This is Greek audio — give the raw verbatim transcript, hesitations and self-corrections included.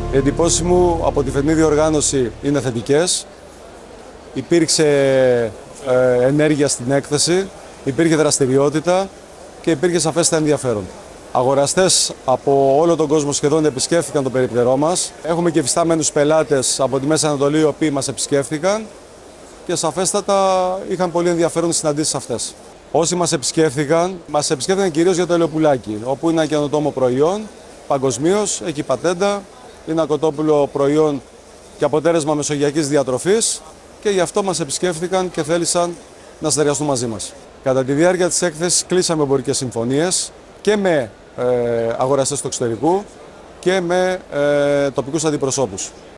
Οι εντυπώσεις μου από τη φετινή διοργάνωση είναι θετικές. Υπήρξε ε, ενέργεια στην έκθεση, υπήρχε δραστηριότητα και υπήρχε σαφέστα ενδιαφέρον. Αγοραστές από όλο τον κόσμο σχεδόν επισκέφθηκαν το περιπτερό μας. Έχουμε και υφιστάμενους πελάτες από τη Μέση Ανατολή οι οποίοι μας επισκέφθηκαν και σαφέστατα είχαν πολύ ενδιαφέρον τις συναντήσεις αυτές. Όσοι μας επισκέφθηκαν, μας επισκέφθηκαν κυρίως για το ελαιοπουλάκι, όπου είναι ένα καινοτόμο προϊόν, παγκοσμίως, έχει πατέντα, είναι ένα κοτόπουλο προϊόν και αποτέλεσμα μεσογειακής διατροφής και γι' αυτό μας επισκέφθηκαν και θέλησαν να συνεργαστούν μαζί μας. Κατά τη διάρκεια της έκθεσης κλείσαμε εμπορικές συμφωνίες και με ε, αγοραστές του εξωτερικού και με ε, τοπικούς αντιπροσώπους.